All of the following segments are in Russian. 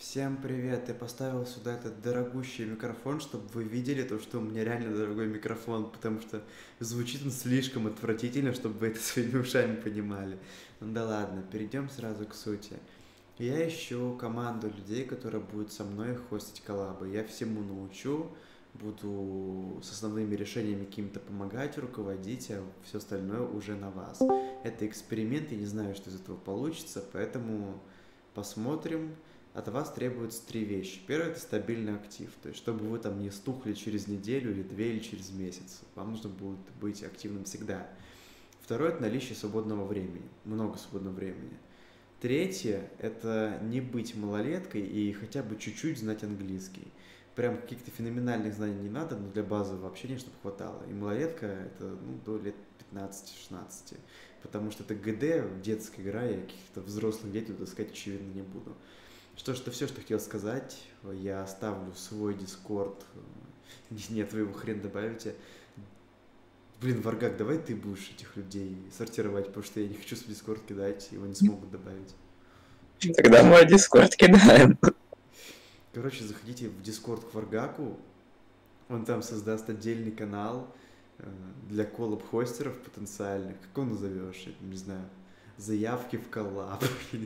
Всем привет! Я поставил сюда этот дорогущий микрофон, чтобы вы видели то, что у меня реально дорогой микрофон, потому что звучит он слишком отвратительно, чтобы вы это своими ушами понимали. Ну да ладно, перейдем сразу к сути. Я ищу команду людей, которая будет со мной хостить коллабы. Я всему научу, буду с основными решениями какими-то помогать, руководить, а все остальное уже на вас. Это эксперимент, я не знаю, что из этого получится, поэтому посмотрим. От вас требуются три вещи. Первое – это стабильный актив, то есть чтобы вы там не стухли через неделю или две или через месяц. Вам нужно будет быть активным всегда. Второе – это наличие свободного времени, много свободного времени. Третье – это не быть малолеткой и хотя бы чуть-чуть знать английский. Прям каких-то феноменальных знаний не надо, но для базового общения, чтобы хватало. И малолетка – это до лет 15-16. Потому что это ГД, детская игра, я каких-то взрослых детей туда сказать, очевидно, не буду. Что ж, это все, что хотел сказать. Я оставлю свой дискорд. Нет, вы его хрен добавите. Блин, Варгак, давай ты будешь этих людей сортировать, потому что я не хочу свой дискорд кидать, его не смогут добавить. Тогда мой дискорд кидаем. Короче, заходите в дискорд к Варгаку, он там создаст отдельный канал для коллаб-хостеров потенциальных. Как он назовешь? Я не знаю. Заявки в коллаб.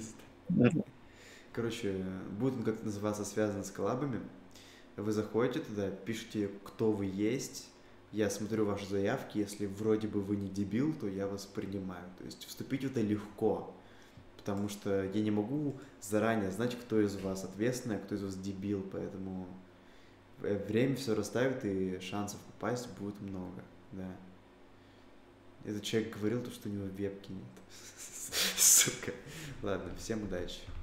Короче, будет он как-то называться связан с коллабами. Вы заходите туда, пишите, кто вы есть. Я смотрю ваши заявки. Если вроде бы вы не дебил, то я вас принимаю. То есть вступить в это легко. Потому что я не могу заранее знать, кто из вас ответственный, а кто из вас дебил. Поэтому время все расставит, и шансов попасть будет много. Да. Этот человек говорил, что у него вебки нет. Сука. Ладно, всем удачи.